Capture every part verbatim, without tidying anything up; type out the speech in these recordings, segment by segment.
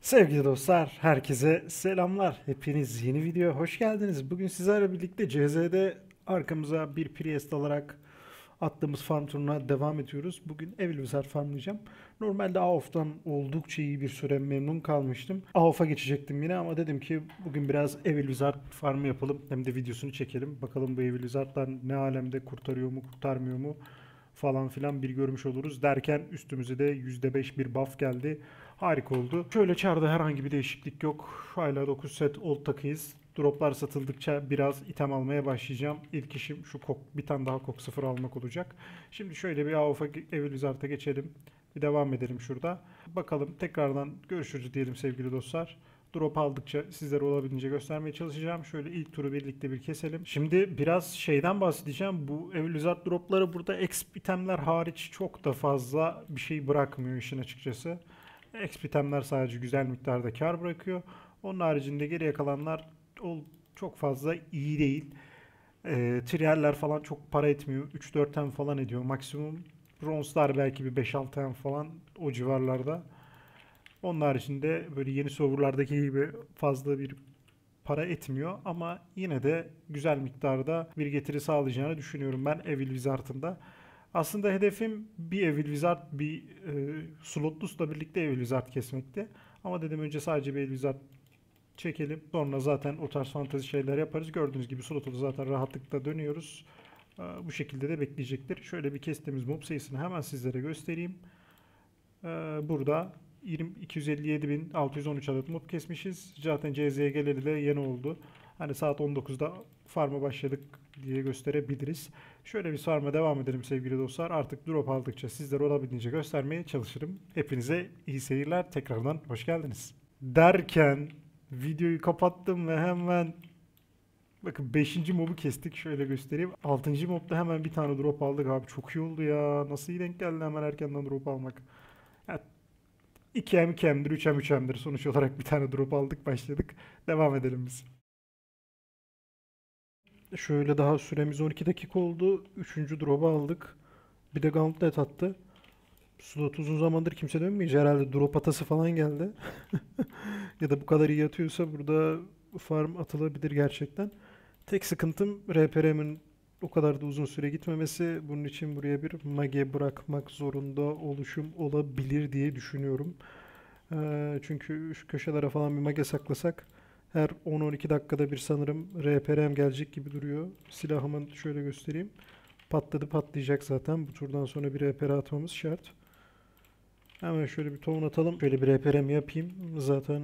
Sevgili dostlar, herkese selamlar. Hepiniz yeni videoya hoş geldiniz. Bugün sizlerle birlikte C Z'de arkamıza bir Priest alarak attığımız farm turuna devam ediyoruz. Bugün Evil Wizard farmlayacağım. Normalde A O F'tan oldukça iyi bir süre memnun kalmıştım. A O F'a geçecektim yine ama dedim ki bugün biraz Evil Wizard farmı yapalım. Hem de videosunu çekelim. Bakalım bu Evil Wizard'lar ne alemde, kurtarıyor mu, kurtarmıyor mu falan filan bir görmüş oluruz. Derken üstümüze de yüzde beş bir buff geldi. Harika oldu. Şöyle çarda herhangi bir değişiklik yok. Hala dokuz set old takıyız. Droplar satıldıkça biraz item almaya başlayacağım. İlk işim şu kok, bir tane daha kok sıfır almak olacak. Şimdi şöyle bir A O F'a, Evil Wizard'a geçelim. Bir devam edelim şurada. Bakalım, tekrardan görüşürüz diyelim sevgili dostlar. Drop aldıkça sizlere olabildiğince göstermeye çalışacağım. Şöyle ilk turu birlikte bir keselim. Şimdi biraz şeyden bahsedeceğim. Bu Evil Wizard dropları burada exp itemler hariç çok da fazla bir şey bırakmıyor işin açıkçası. Exp itemler sadece güzel miktarda kar bırakıyor. Onun haricinde geriye kalanlar çok fazla iyi değil. E, Trierler falan çok para etmiyor. üç dört tem falan ediyor maksimum. Bronzlar belki bir beş altı tem falan o civarlarda. Onun haricinde böyle yeni serverlardaki gibi fazla bir para etmiyor ama yine de güzel miktarda bir getiri sağlayacağını düşünüyorum ben Evil Wizard'ın da. Aslında hedefim bir Evil Wizard, bir e, Slotlus'la birlikte Evil Wizard kesmekti. Ama dedim önce sadece bir Evil Wizard çekelim. Sonra zaten o tarz fantezi şeyler yaparız. Gördüğünüz gibi Slotlus'u zaten rahatlıkla dönüyoruz. E, bu şekilde de bekleyecektir. Şöyle bir kestiğimiz mob sayısını hemen sizlere göstereyim. E, burada iki yüz elli yedi bin altı yüz on üç adet mob kesmişiz. Zaten C Z'ye geleli de yeni oldu. Hani saat on dokuzda farm'a başladık diye gösterebiliriz. Şöyle bir farm'a devam edelim sevgili dostlar. Artık drop aldıkça sizlere olabildiğince göstermeye çalışırım. Hepinize iyi seyirler. Tekrardan hoş geldiniz. Derken videoyu kapattım ve hemen bakın beşinci mobu kestik. Şöyle göstereyim. altıncı mobda hemen bir tane drop aldık abi. Çok iyi oldu ya. Nasıl iyi denk geldi hemen erkenden drop almak. Ya, iki M iki M'dir, üç M üç M'dir. Sonuç olarak bir tane drop aldık, başladık. Devam edelim biz. Şöyle daha süremiz on iki dakika oldu. Üçüncü drop'u aldık. Bir de gauntlet attı. Slot uzun zamandır kimse dönmeyecek. Herhalde drop atası falan geldi. Ya da bu kadar iyi atıyorsa burada farm atılabilir gerçekten. Tek sıkıntım R P R'min o kadar da uzun süre gitmemesi. Bunun için buraya bir mage bırakmak zorunda oluşum olabilir diye düşünüyorum. Ee, çünkü şu köşelere falan bir mage saklasak her on on iki dakikada bir sanırım R P R'm gelecek gibi duruyor. Silahımı şöyle göstereyim. Patladı, patlayacak zaten. Bu turdan sonra bir R P R atmamız şart. Hemen şöyle bir tohum atalım. Şöyle bir R P R'm yapayım. Zaten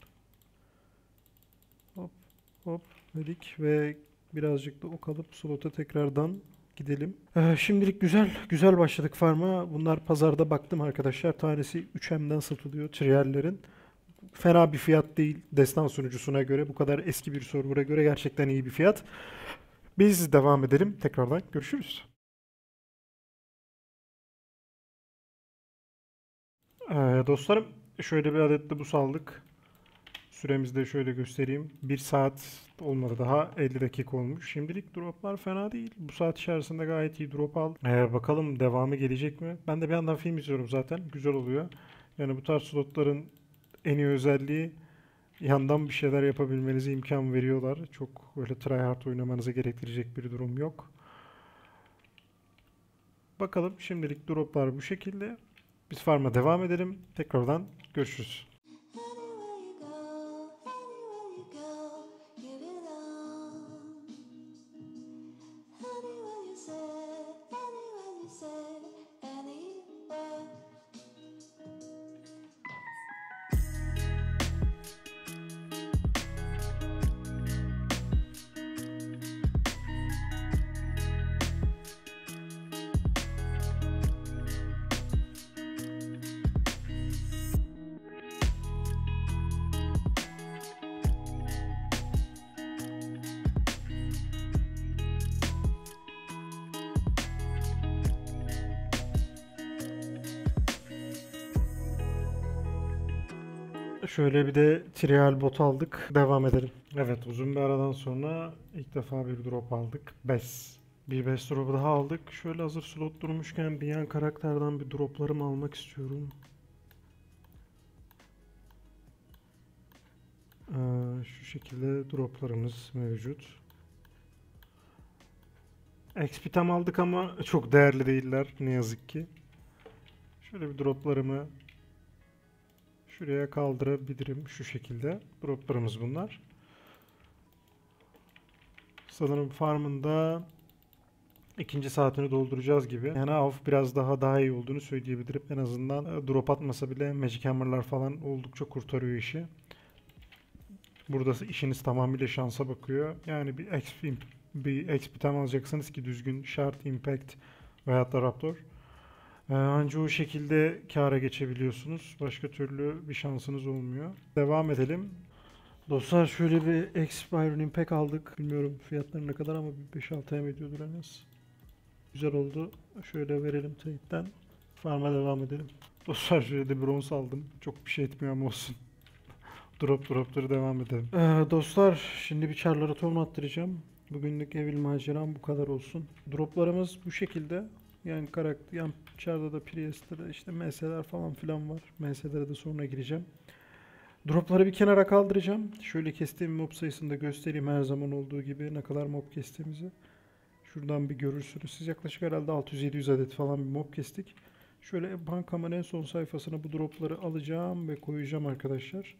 hop hop dedik ve birazcık da ok alıp slota tekrardan gidelim. Ee, şimdilik güzel güzel başladık farma. Bunlar pazarda baktım arkadaşlar. Tanesi üç M'den satılıyor triyerlerin. Fena bir fiyat değil destan sunucusuna göre. Bu kadar eski bir server'a göre gerçekten iyi bir fiyat. Biz devam edelim. Tekrardan görüşürüz. Ee, dostlarım, şöyle bir adet de bu saldık. Süremizi de şöyle göstereyim. Bir saat olmadı daha, elli dakika olmuş. Şimdilik droplar fena değil. Bu saat içerisinde gayet iyi drop aldım. Ee, bakalım devamı gelecek mi? Ben de bir yandan film izliyorum zaten. Güzel oluyor. Yani bu tarz slotların en iyi özelliği yandan bir şeyler yapabilmenize imkan veriyorlar. Çok böyle tryhard oynamanıza gerektirecek bir durum yok. Bakalım, şimdilik droplar bu şekilde. Biz farm'a devam edelim. Tekrardan görüşürüz. Anywhere you go, anywhere you go, give it all. Anywhere you say, anywhere you say, anywhere. Şöyle bir de trial bot aldık. Devam edelim. Evet, uzun bir aradan sonra ilk defa bir drop aldık. Bes. Bir bes drop'u daha aldık. Şöyle hazır slot durmuşken bir yan karakterden bir droplarımı almak istiyorum. şekilde droplarımız mevcut. X P tam aldık ama çok değerli değiller ne yazık ki. Şöyle bir droplarımı şuraya kaldırabilirim şu şekilde. Droplarımız bunlar. Sanırım farmında ikinci saatini dolduracağız gibi. Yani av biraz daha daha iyi olduğunu söyleyebilirim. En azından e, drop atmasa bile Magic Hammer'lar falan oldukça kurtarıyor işi. Burada işiniz tamamıyla şansa bakıyor. Yani bir X P, bir X P tam alacaksınız ki düzgün Shard, Impact veyahut da Raptor. Ee, anca o şekilde kâra geçebiliyorsunuz. Başka türlü bir şansınız olmuyor. Devam edelim. Dostlar şöyle bir X P Iron Impact aldık. Bilmiyorum fiyatları ne kadar ama bir beş altı M ediyordur en az. Güzel oldu. Şöyle verelim trade'den. Farm'a devam edelim. Dostlar şöyle de bronz aldım. Çok bir şey etmiyor ama olsun. Drop dropları devam edelim. Ee, dostlar şimdi bir çarlara ton attıracağım. Bugünlük evil maceram bu kadar olsun. Droplarımız bu şekilde. Yani karakter, yan çarda da Priest'te de işte M S'ler falan filan var. M S'lere de sonra gireceğim. Dropları bir kenara kaldıracağım. Şöyle kestiğim mob sayısını da göstereyim her zaman olduğu gibi ne kadar mob kestiğimizi. Şuradan bir görürsünüz. Siz yaklaşık herhalde altı yüz yedi yüz adet falan bir mob kestik. Şöyle bankamın en son sayfasına bu dropları alacağım ve koyacağım arkadaşlar.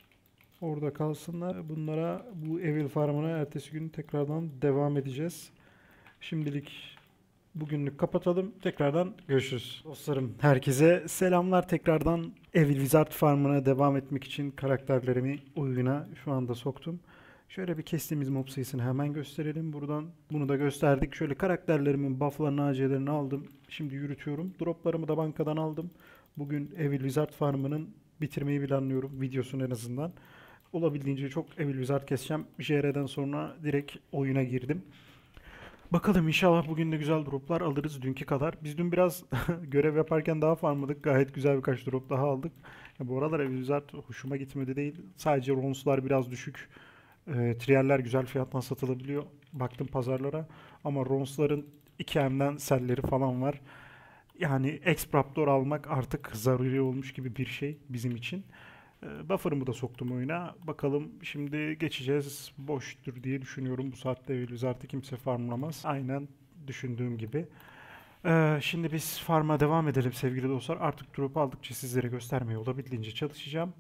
Orada kalsınlar. Bunlara bu Evil Farm'ına ertesi gün tekrardan devam edeceğiz. Şimdilik bugünlük kapatalım. Tekrardan görüşürüz. Dostlarım herkese selamlar. Tekrardan Evil Wizard Farm'ına devam etmek için karakterlerimi oyuna şu anda soktum. Şöyle bir kestiğimiz mob sayısını hemen gösterelim. Buradan bunu da gösterdik. Şöyle karakterlerimin buff'larını, A C'lerini aldım. Şimdi yürütüyorum. Droplarımı da bankadan aldım. Bugün Evil Wizard Farm'ının bitirmeyi planlıyorum. Videosunu en azından. Olabildiğince çok Evil Wizard keseceğim. J R'den sonra direkt oyuna girdim. Bakalım inşallah bugün de güzel droplar alırız dünkü kadar. Biz dün biraz görev yaparken daha farmladık. Gayet güzel birkaç drop daha aldık. Ya bu aralar Evil Wizard hoşuma gitmedi değil. Sadece ronslar biraz düşük. E, Trier'ler güzel fiyattan satılabiliyor. Baktım pazarlara. Ama ronsların iki M'den selleri falan var. Yani Exp Raptor almak artık zaruri olmuş gibi bir şey bizim için. E, Buffer'ımı da soktum oyuna. Bakalım şimdi geçeceğiz. Boştur diye düşünüyorum. Bu saatte Evil Wizard'ı kimse farmlamaz. Aynen düşündüğüm gibi. E, şimdi biz farm'a devam edelim sevgili dostlar. Artık drop aldıkça sizlere göstermeye olabildiğince çalışacağım.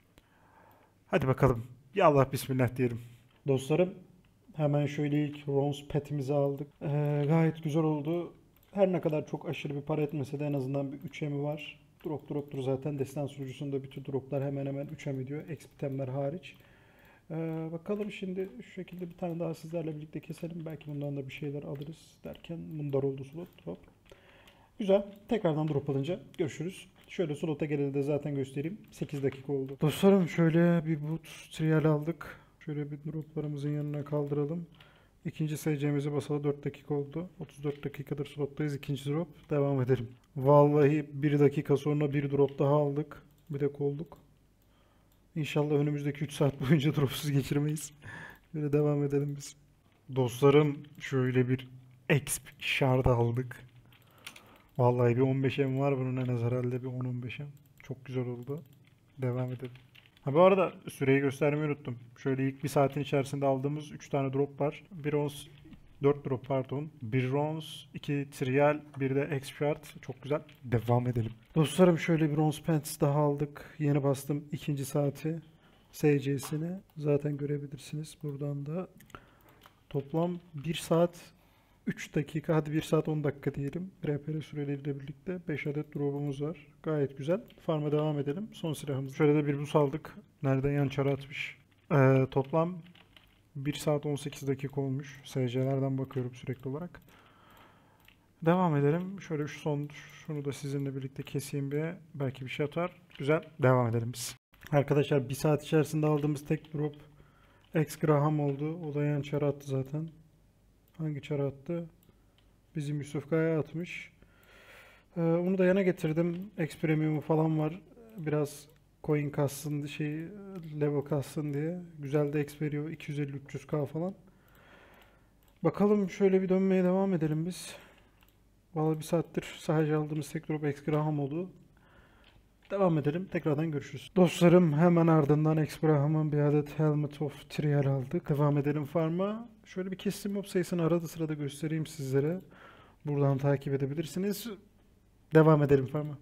Hadi bakalım. Ya Allah bismillah diyelim. Dostlarım hemen şöyle ilk Rons petimizi aldık. E, gayet güzel oldu. Her ne kadar çok aşırı bir para etmese de en azından bir üç M'i var. Drop drop'tur zaten. Destan sunucusunda bütün droplar hemen hemen üç M ediyor. Expitemler hariç. Ee, bakalım şimdi şu şekilde bir tane daha sizlerle birlikte keselim. Belki bundan da bir şeyler alırız derken mundar oldu slot drop. Güzel. Tekrardan drop alınca görüşürüz. Şöyle slota geleli de zaten göstereyim. sekiz dakika oldu. Dostlarım şöyle bir boot trial aldık. Şöyle bir droplarımızın yanına kaldıralım. İkinci S C'mizi basalı dört dakika oldu. otuz dört dakikadır slottayız. İkinci drop. Devam edelim. Vallahi bir dakika sonra bir drop daha aldık. Bir de kolduk. İnşallah önümüzdeki üç saat boyunca dropsuz geçirmeyiz. Böyle devam edelim biz. Dostlarım şöyle bir exp shard aldık. Vallahi bir on beş M var bunun en az herhalde bir on on beş M. Çok güzel oldu. Devam edelim. Ha bu arada süreyi göstermeyi unuttum. Şöyle ilk bir saatin içerisinde aldığımız üç tane drop var. Bir ons, dört drop pardon. Bir ons, iki trial, bir de X-Shard. Çok güzel. Devam edelim. Dostlarım şöyle bir ons pants daha aldık. Yeni bastım ikinci saati. S C'sini zaten görebilirsiniz. Buradan da toplam bir saat üç dakika, hadi bir saat on dakika diyelim. R P R süreleriyle birlikte beş adet drop'umuz var. Gayet güzel. Farm'a devam edelim. Son silahımız. Şöyle de bir buz aldık. Nereden yan çara atmış. Ee, toplam bir saat on sekiz dakika olmuş. S C'lerden bakıyorum sürekli olarak. Devam edelim. Şöyle şu son, şunu da sizinle birlikte keseyim bir. Belki bir şey atar. Güzel. Devam edelim biz. Arkadaşlar bir saat içerisinde aldığımız tek drop X Graham oldu. O da yan çara attı zaten. Hangi çara attı? Bizim Yusuf Kaya atmış. Ee, onu da yana getirdim. X Premium'u falan var. Biraz coin kassın, şey level kassın diye. Güzel de X veriyor. iki yüz elli üç yüz K falan. Bakalım şöyle bir dönmeye devam edelim biz. Vallahi bir saattir sadece aldığımız tek drop X Graham oldu. Devam edelim. Tekrardan görüşürüz. Dostlarım hemen ardından Exbraham'ın bir adet Helmet of Trial aldık. Devam edelim farma. Şöyle bir kestim mob sayısını arada sırada göstereyim sizlere. Buradan takip edebilirsiniz. Devam edelim farma.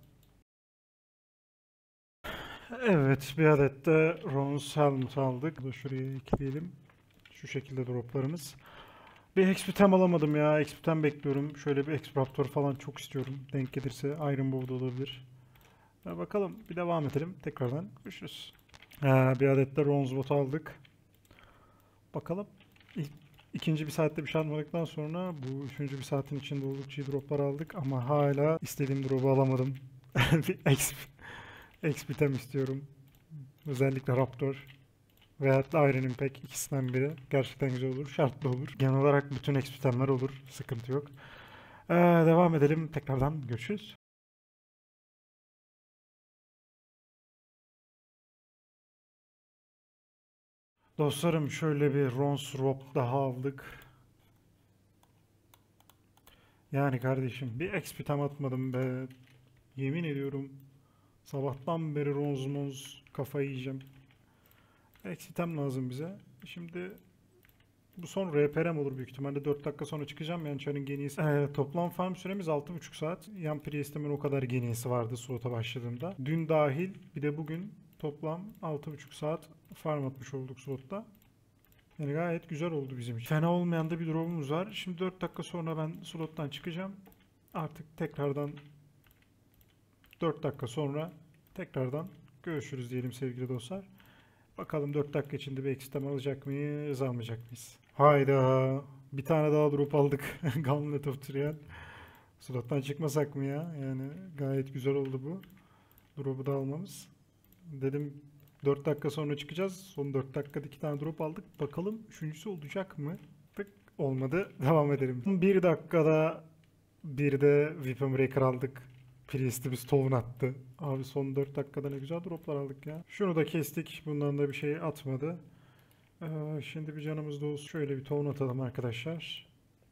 Evet, bir adet de Ron's Helmet aldık. Bunu da şuraya ekleyelim. Şu şekilde droplarımız. Bir X P tem alamadım ya. X P tem bekliyorum. Şöyle bir X-Raptor falan çok istiyorum. Denk gelirse Iron Bow da olabilir. Ya bakalım bir devam edelim. Tekrardan görüşürüz. Ha, bir adet de Ron's Bot aldık. Bakalım. İlk, ikinci bir saatte bir şey almadıktan sonra bu üçüncü bir saatin içinde oldukça iyi droplar aldık. Ama hala istediğim drop'u alamadım. Bir X P, X P tem istiyorum. Özellikle Raptor. Veyahut da Iron Impact ikisinden biri. Gerçekten güzel olur. Şartlı olur. Genel olarak bütün X P temler olur. Sıkıntı yok. Ee, devam edelim. Tekrardan görüşürüz. Dostlarım şöyle bir Ron's Rope daha aldık. Yani kardeşim bir X P tam atmadım be. Yemin ediyorum sabahtan beri Ron's Monz kafayı yiyeceğim. X P tam lazım bize. Şimdi bu son R P R M olur büyük ihtimalle. dört dakika sonra çıkacağım. Yani çarın geniyesi. Ee, toplam farm süremiz altı buçuk saat. Yan Priest'imin o kadar geniyesi vardı slota başladığımda. Dün dahil bir de bugün toplam altı buçuk saat farm atmış olduk slotta. Yani gayet güzel oldu bizim için. Fena olmayan da bir drop'umuz var. Şimdi dört dakika sonra ben slottan çıkacağım. Artık tekrardan dört dakika sonra tekrardan görüşürüz diyelim sevgili dostlar. Bakalım dört dakika içinde bir ekstem alacak mıyız, almayacak mıyız? Hayda. Bir tane daha drop aldık. Gauntlet of Trial. Slottan çıkmasak mı ya? Yani gayet güzel oldu bu. Drop'u da almamız. Dedim dört dakika sonra çıkacağız. Son dört dakikada iki tane drop aldık. Bakalım üçüncüsü olacak mı? Tık olmadı. Devam edelim. bir dakikada bir de Weapon Breaker aldık. Priest'imiz tohum attı. Abi son dört dakikada ne güzel droplar aldık ya. Şunu da kestik. Bundan da bir şey atmadı. Ee, şimdi bir canımız da olsun. Şöyle bir tohum atalım arkadaşlar.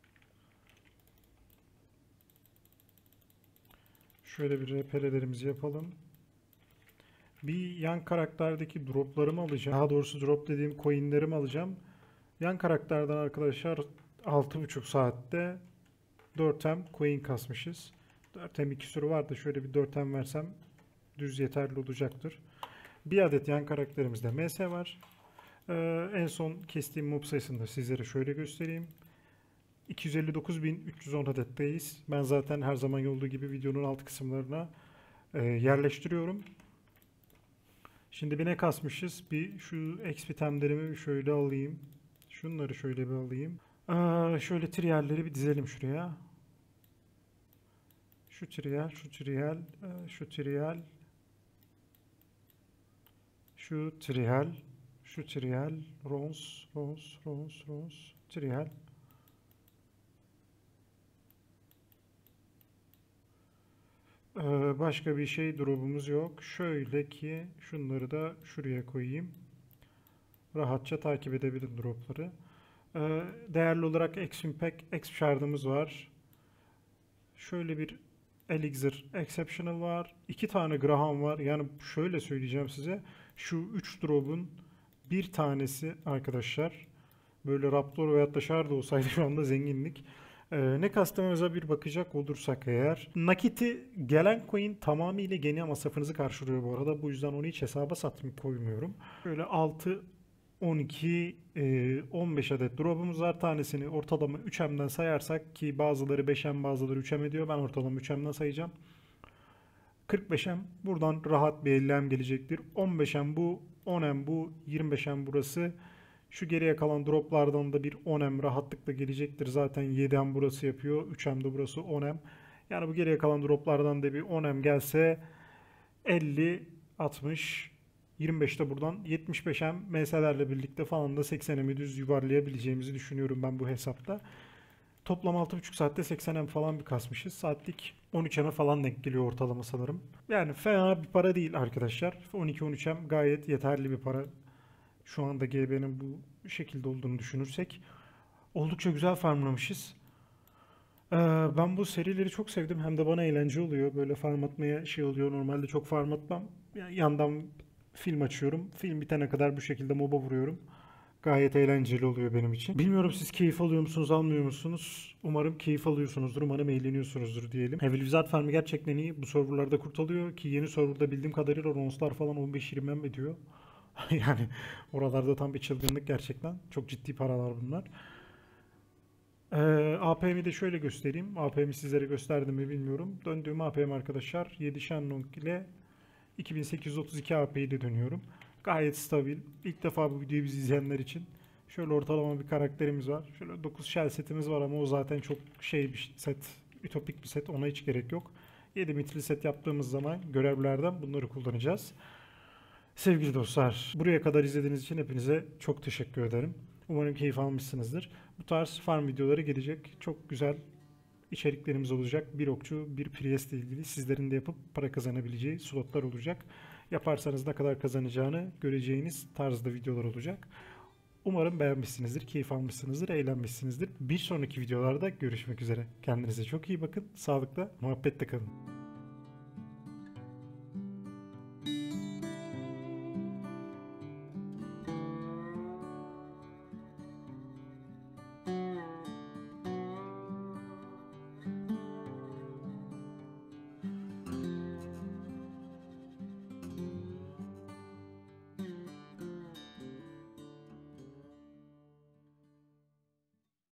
Şöyle bir R P R'lerimizi yapalım. Bir yan karakterdeki droplarımı alacağım. Daha doğrusu drop dediğim coinlerimi alacağım. Yan karakterden arkadaşlar altı buçuk saatte dört M coin kasmışız. dört M iki sürü var da şöyle bir dört M versem düz yeterli olacaktır. Bir adet yan karakterimizde M S var. Ee, en son kestiğim mob sayısını da sizlere şöyle göstereyim. iki yüz elli dokuz bin üç yüz on adetteyiz. Ben zaten her zaman olduğu gibi videonun alt kısımlarına e, yerleştiriyorum. Şimdi bir ne kasmışız? Bir şu X P temlerimi şöyle alayım. Şunları şöyle bir alayım. Aa, şöyle triyalleri bir dizelim şuraya. Şu triyal, şu triyal, şu triyal, şu triyal, şu triyal, rons, rons, rons, rons, triyal. Ee, başka bir şey drop'umuz yok. Şöyle ki şunları da şuraya koyayım. Rahatça takip edebilirim drop'ları. Ee, değerli olarak X-Impact, X shard'ımız var. Şöyle bir Elixir Exceptional var. iki tane Graham var. Yani şöyle söyleyeceğim size. Şu üç drop'un bir tanesi arkadaşlar böyle Raptor veyahut da Shard olsaydı şu anda zenginlik. Ee, ne kastımıza bir bakacak olursak eğer. Nakit'i gelen coin tamamıyla geni masrafınızı karşılıyor bu arada. Bu yüzden onu hiç hesaba satmayıp koymuyorum. Böyle altı, on iki, on beş adet drop'umuz var. Tanesini ortalama üç M'den sayarsak ki bazıları beş M bazıları üç M ediyor. Ben ortalama üç M'den sayacağım. kırk beş M. Buradan rahat bir elli M gelecektir. on beş M bu, on M bu, yirmi beş M burası. Şu geriye kalan droplardan da bir on M rahatlıkla gelecektir. Zaten yedi M burası yapıyor. üç M de burası on M. Yani bu geriye kalan droplardan da bir on M gelse elli, altmış, yirmi beş de buradan yetmiş beş M M S'lerle birlikte falan da seksen M'i düz yuvarlayabileceğimizi düşünüyorum ben bu hesapta. Toplam altı buçuk saatte seksen M falan bir kasmışız. Saatlik on üç M'e falan denk geliyor ortalama sanırım. Yani fena bir para değil arkadaşlar. on iki on üç M gayet yeterli bir para. Şu anda G B'nin bu şekilde olduğunu düşünürsek. Oldukça güzel farmlamışız. Ee, Ben bu serileri çok sevdim. Hem de bana eğlence oluyor. Böyle farm atmaya şey oluyor. Normalde çok farm atmam. Ya- Yandan film açıyorum. Film bitene kadar bu şekilde moba vuruyorum. Gayet eğlenceli oluyor benim için. Bilmiyorum siz keyif alıyor musunuz, almıyor musunuz? Umarım keyif alıyorsunuzdur, umarım eğleniyorsunuzdur diyelim. Evil Wizard Farmı gerçekten iyi. Bu serverlarda kurtarıyor ki yeni serverda bildiğim kadarıyla ronslar falan on beş yirmi M ediyor. Yani oralarda tam bir çılgınlık gerçekten. Çok ciddi paralar bunlar. Ee, A P M'i de şöyle göstereyim. A P M'i sizlere gösterdim mi bilmiyorum. Döndüğüm A P M arkadaşlar yedi Shenlong ile iki bin sekiz yüz otuz iki A P'yi de dönüyorum. Gayet stabil. İlk defa bu videoyu biz izleyenler için şöyle ortalama bir karakterimiz var. Şöyle dokuz shell setimiz var ama o zaten çok şey bir set, ütopik bir set. Ona hiç gerek yok. yedi mitli set yaptığımız zaman görevlerden bunları kullanacağız. Sevgili dostlar, buraya kadar izlediğiniz için hepinize çok teşekkür ederim. Umarım keyif almışsınızdır. Bu tarz farm videoları gelecek. Çok güzel içeriklerimiz olacak. Bir okçu, bir Priest ile ilgili sizlerin de yapıp para kazanabileceği slotlar olacak. Yaparsanız ne kadar kazanacağını göreceğiniz tarzda videolar olacak. Umarım beğenmişsinizdir, keyif almışsınızdır, eğlenmişsinizdir. Bir sonraki videolarda görüşmek üzere. Kendinize çok iyi bakın. Sağlıkla, muhabbetle kalın.